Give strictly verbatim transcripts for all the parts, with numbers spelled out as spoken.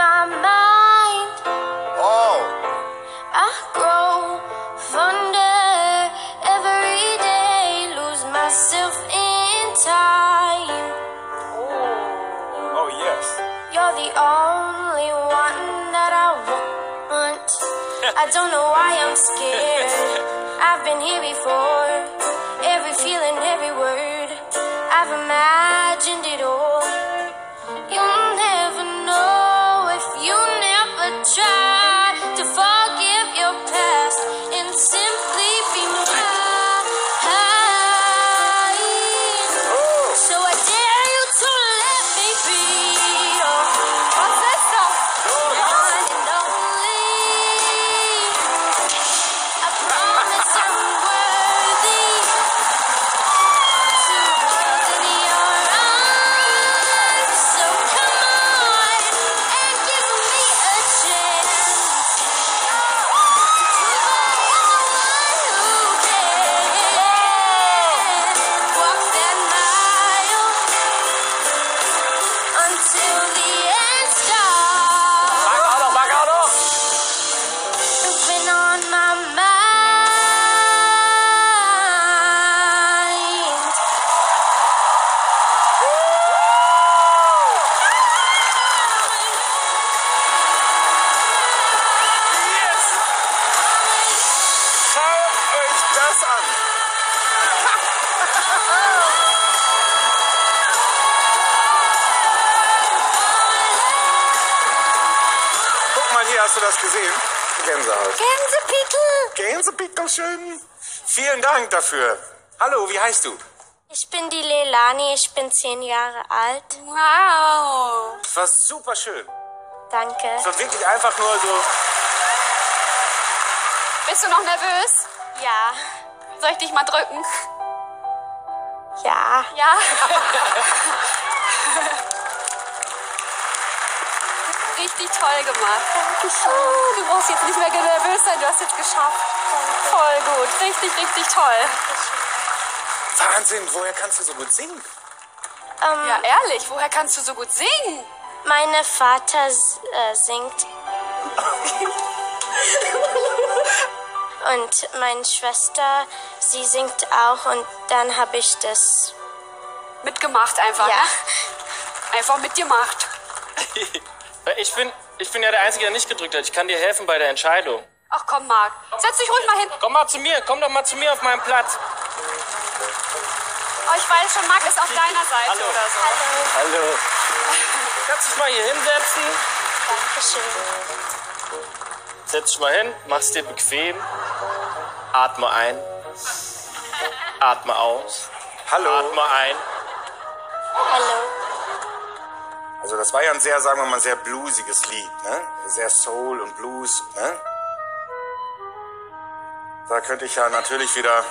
my mind. Oh. I grow fonder every day, lose myself in time. Oh, yes. You're the only one that I want. I don't know why I'm scared. I've been here before. Every feeling, every word, I've imagined it all. You'll never know if you never try to forgive your past and simply be mine. So I dare you to let me be your one and only. I promise I'm worthy to hold in your arms. So come on and give me a chance to prove I am the one who can walk that mile until the end starts. Back out, back out. You've been on my mind. Yes. Schaut euch das an. Guck mal hier, hast du das gesehen? Gänsehaut. Gänsepickel. Gänsepickelchen. Vielen Dank dafür. Hallo, wie heißt du? Ich bin die Leilani, ich bin zehn Jahre alt. Wow. Das war super schön. Danke. Es war wirklich einfach nur so. Bist du noch nervös? Ja. Soll ich dich mal drücken? Ja. Ja. Richtig toll gemacht. Oh, du brauchst jetzt nicht mehr nervös sein, du hast jetzt geschafft. Voll gut. Richtig, richtig toll. Wahnsinn, woher kannst du so gut singen? Ähm, Ja, ehrlich, woher kannst du so gut singen? Mein Vater äh, singt. Und meine Schwester, sie singt auch. Und dann habe ich das. Mitgemacht einfach, Ja. ne? Einfach mitgemacht. Ich bin, ich bin ja der Einzige, der nicht gedrückt hat. Ich kann dir helfen bei der Entscheidung. Ach komm, Marc. Setz dich ruhig mal hin. Komm mal zu mir, komm doch mal zu mir auf meinen Platz. Oh, ich weiß schon, Marc ist auf deiner Seite Hallo. oder so. Hallo. Kannst dich mal hier hinsetzen? Dankeschön. Setz dich mal hin, mach's dir bequem. Atme ein. Atme aus. Hallo. Atme ein. Hallo. Also das war ja ein sehr, sagen wir mal, sehr bluesiges Lied, ne? Sehr Soul und Blues, ne? Da könnte ich ja natürlich wieder...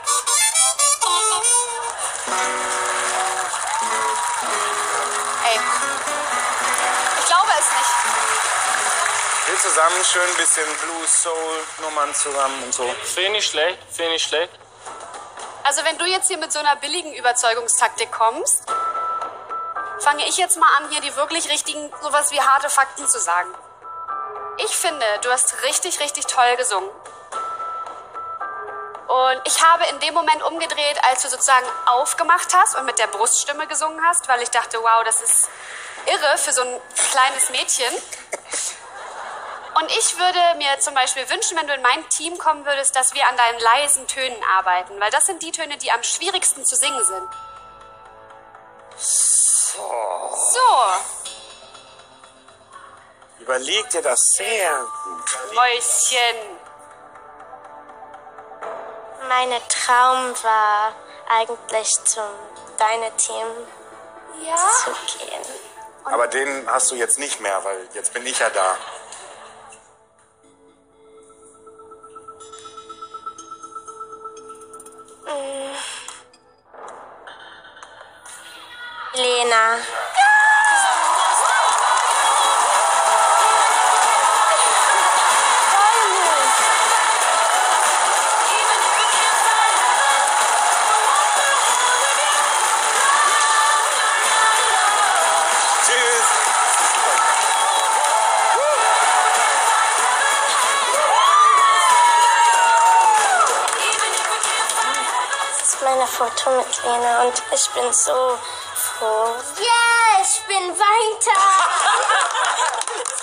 Ey. Ich glaube es nicht. Wir zusammen schön ein bisschen Blues, Soul, Nummern zusammen und so. Finde ich nicht schlecht, finde ich nicht schlecht. Also wenn du jetzt hier mit so einer billigen Überzeugungstaktik kommst, fange ich jetzt mal an, hier die wirklich richtigen, sowas wie harte Fakten zu sagen. Ich finde, du hast richtig, richtig toll gesungen. Und ich habe in dem Moment umgedreht, als du sozusagen aufgemacht hast und mit der Bruststimme gesungen hast, weil ich dachte, wow, das ist irre für so ein kleines Mädchen. Und ich würde mir zum Beispiel wünschen, wenn du in mein Team kommen würdest, dass wir an deinen leisen Tönen arbeiten, weil das sind die Töne, die am schwierigsten zu singen sind. So. So, Überleg dir das sehr gut. Mäuschen. Mein Traum war eigentlich zum deine Team Ja? zu gehen. Aber den hast du jetzt nicht mehr, weil jetzt bin ich ja da. Lena. Tschüss. ein Foto mit Lena und ich bin so froh. Yeah, ich bin weiter.